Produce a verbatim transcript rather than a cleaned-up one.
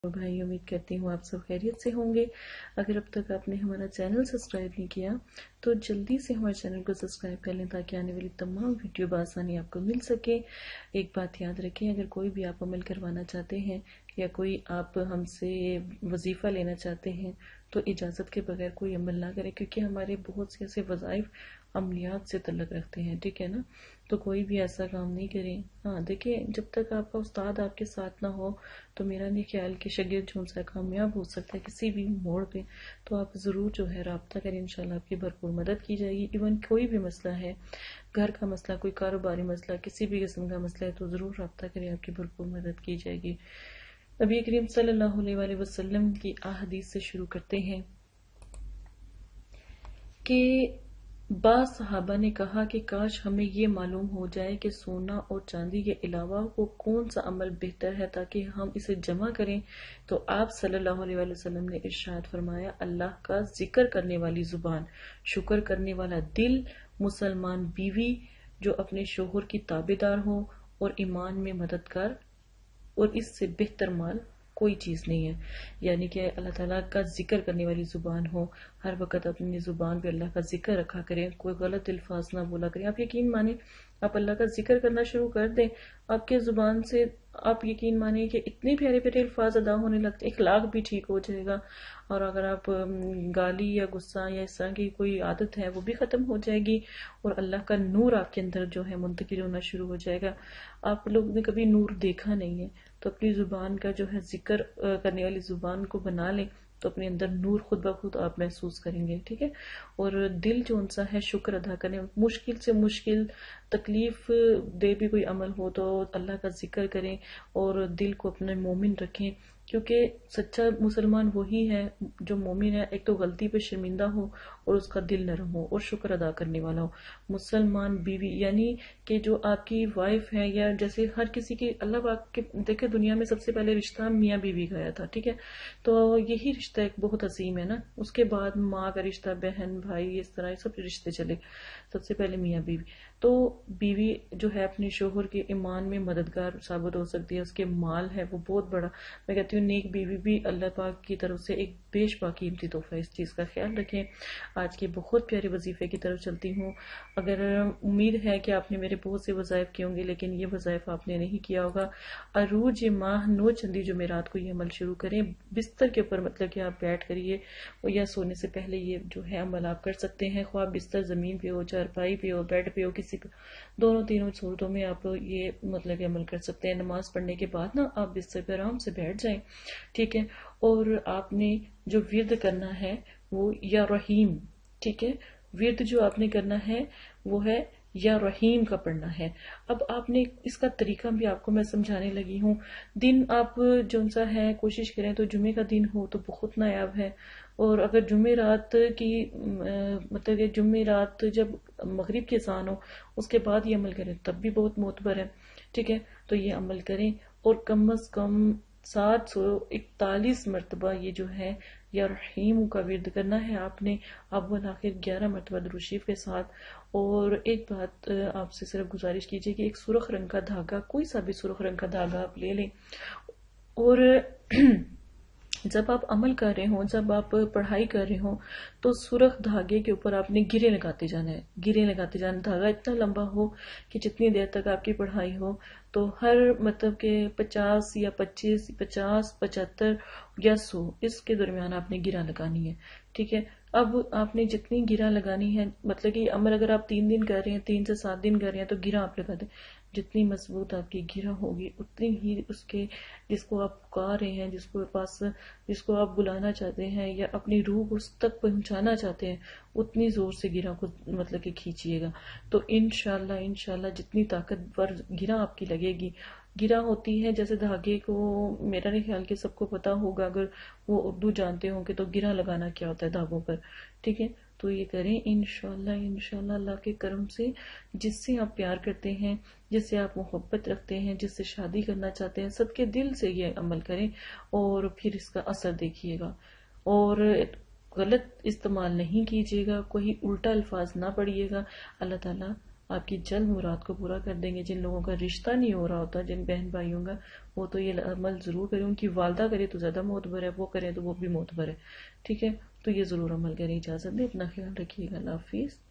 भाई उम्मीद करती हूँ आप सब खैरियत से होंगे। अगर अब तक आपने हमारा चैनल सब्सक्राइब नहीं किया तो जल्दी से हमारे चैनल को सब्सक्राइब कर लें ताकि आने वाली तमाम वीडियो बआसानी आपको मिल सके। एक बात याद रखें, अगर कोई भी आप अमल करवाना चाहते हैं या कोई आप हमसे वजीफ़ा लेना चाहते हैं तो इजाज़त के बगैर कोई अमल ना करें, क्योंकि हमारे बहुत से ऐसे वज़ाइफ अमलियात से तल्लक रखते हैं, ठीक है ना। तो कोई भी ऐसा काम नहीं करें। हाँ देखिए, जब तक आपका उस्ताद आपके साथ ना हो तो मेरा नहीं ख्याल कि शागिर्द जो सा कामयाब हो सकता है किसी भी मोड़ पे, तो आप ज़रूर जो है रब्ता करें, इंशाल्लाह आपकी भरपूर मदद की जाएगी। इवन कोई भी मसला है, घर का मसला, कोई कारोबारी मसला, किसी भी किस्म का मसला है तो ज़रूर रब्ता करें, आपकी भरपूर मदद की जाएगी। नबी करीम सल्लल्लाहु अलैहि वसल्लम की अहादीस से शुरू करते हैं कि बाज़ सहाबा ने कहा कि काश हमें ये मालूम हो जाए कि सोना और चांदी के अलावा वो कौन सा अमल बेहतर है ताकि हम इसे जमा करें। तो आप सल्लल्लाहु अलैहि वसल्लम ने इरशाद फरमाया, अल्लाह का जिक्र करने वाली जुबान, शुक्र करने वाला दिल, मुसलमान बीवी जो अपने शोहर की ताबेदार हो और ईमान में मददगार, और इससे बेहतर माल कोई चीज़ नहीं है। यानी कि अल्लाह ताला का जिक्र करने वाली ज़ुबान हो, हर वक्त अपनी ज़ुबान पे अल्लाह का जिक्र रखा करें, कोई गलत अल्फाज ना बोला करें। आप यकीन माने, आप अल्लाह का जिक्र करना शुरू कर दें, आपके ज़ुबान से आप यकीन माने कि इतने प्यारे प्यारे अल्फाज अदा होने लगते, इखलाक भी ठीक हो जाएगा। और अगर आप गाली या गुस्सा या इस तरह की कोई आदत है वो भी ख़त्म हो जाएगी और अल्लाह का नूर आपके अंदर जो है मुंतकिल होना शुरू हो जाएगा। आप लोग ने कभी नूर देखा नहीं है तो अपनी ज़ुबान का जो है जिक्र करने वाली ज़ुबान को बना लें तो अपने अंदर नूर खुद ब खुद आप महसूस करेंगे, ठीक है। और दिल जो उनसा है शुक्र अदा करें, मुश्किल से मुश्किल तकलीफ दे भी कोई अमल हो तो अल्लाह का जिक्र करें और दिल को अपने मोमिन रखें, क्योंकि सच्चा मुसलमान वही है जो मोमिन है, एक तो गलती पे शर्मिंदा हो और उसका दिल नरम हो और शुक्र अदा करने वाला हो। मुसलमान बीवी यानी कि जो आपकी वाइफ है, या जैसे हर किसी की अल्लाह पाक के देखे दुनिया में सबसे पहले रिश्ता मियाँ बीवी का आया था, ठीक है। तो यही रिश्ता एक बहुत अजीम है ना, उसके बाद माँ का रिश्ता, बहन भाई, इस तरह सब रिश्ते चले, सबसे पहले मियाँ बीवी। तो बीवी जो है अपने शोहर के ईमान में मददगार साबित हो सकती है, उसके माल है वो बहुत बड़ा। मैं कहती हूँ नेक बीवी भी अल्लाह पाक की तरफ से एक बेशबा कीमती तोहफा, इस चीज़ का ख्याल रखें। आज के बहुत प्यारे वजीफे की तरफ चलती हूँ। अगर उम्मीद है कि आपने मेरे बहुत से वज़ाइफ किए होंगे लेकिन ये वज़ाइफ आपने नहीं किया होगा, अरूज माह नो चंदी जुमेरात को ये अमल शुरू करें। बिस्तर के ऊपर, मतलब कि आप बैठ करिए या सोने से पहले ये जो है अमल आप कर सकते हैं, ख्वाह बिस्तर ज़मीन पे हो, चारपाई पे हो, बेड पे हो, किसी पे, दोनों तीनों सूरतों में आप ये मतलब कि अमल कर सकते हैं। नमाज पढ़ने के बाद ना आप बिस्तर पे आराम से बैठ जाएं, ठीक है। और आपने जो विर्द करना है वो या रहीम, ठीक है, विर्द जो आपने करना है वो है या रहीम का पढ़ना है। अब आपने इसका तरीका भी आपको मैं समझाने लगी हूँ। दिन आप जो सा है कोशिश करें तो जुमे का दिन हो तो बहुत नायाब है, और अगर जुमे रात की मतलब कि जुमे रात जब मगरिब के अज़ान हो उसके बाद ये अमल करें तब भी बहुत मोतबर है, ठीक है। तो ये अमल करें और कम अज कम सात सौ इकतालीस मरतबा ये जो है या रहीम का विर्द करना है आपने, अव्वल आखिर ग्यारह मरतबा दुरूद शरीफ के साथ। और एक बात आपसे सिर्फ गुजारिश कीजिए कि एक सुर्ख रंग का धागा, कोई सा भी सुर्ख रंग का धागा आप ले लें, और जब आप अमल कर रहे हो, जब आप पढ़ाई कर रहे हो तो सुर्ख धागे के ऊपर आपने गिरे लगाते जाना है, गिरे लगाते जाना। धागा इतना लंबा हो कि जितनी देर तक आपकी पढ़ाई हो तो हर मतलब के पचास या पच्चीस, पचास, पचहत्तर या सौ, इसके दरमियान आपने गिरा लगानी है, ठीक है। अब आपने जितनी गिरा लगानी है, मतलब कि अमल अगर आप तीन दिन कर रहे हैं, तीन से सात दिन कर रहे हैं तो गिरा आप लगा दें। जितनी मजबूत आपकी गिरा होगी उतनी ही उसके जिसको आप पुकार रहे हैं, जिसको पास जिसको आप बुलाना चाहते हैं या अपनी रूह उस तक पहुंचाना चाहते हैं, उतनी जोर से गिरा को मतलब कि खींचिएगा। तो इंशाल्लाह इंशाल्लाह जितनी ताकतवर गिरा आपकी लगेगी, गिरा होती है जैसे धागे को, मेरा नहीं ख्याल कि सबको पता होगा अगर वो उर्दू जानते होंगे तो गिरा लगाना क्या होता है धागों पर, ठीक है। तो ये करें इंशाल्लाह इंशाल्लाह अल्लाह के करम से। जिससे आप प्यार करते हैं, जिससे आप मोहब्बत रखते हैं, जिससे शादी करना चाहते हैं, सबके दिल से ये अमल करें और फिर इसका असर देखिएगा। और गलत इस्तेमाल नहीं कीजिएगा, कोई उल्टा अल्फाज ना पढ़िएगा। अल्लाह ताला آپ کی جلد مراد کو پورا کر دیں گے. جن لوگوں کا رشتہ نہیں ہو رہا ہوتا، جن بہن بھائیوں کا، وہ تو یہ عمل ضرور کریں. ان کی والدہ کرے تو زیادہ معتبر ہے، وہ کرے تو وہ بھی معتبر ہے. ٹھیک ہے، تو یہ ضرور عمل کریں. اجازت دیں، اپنا خیال رکھیے گا. اللہ حافظ.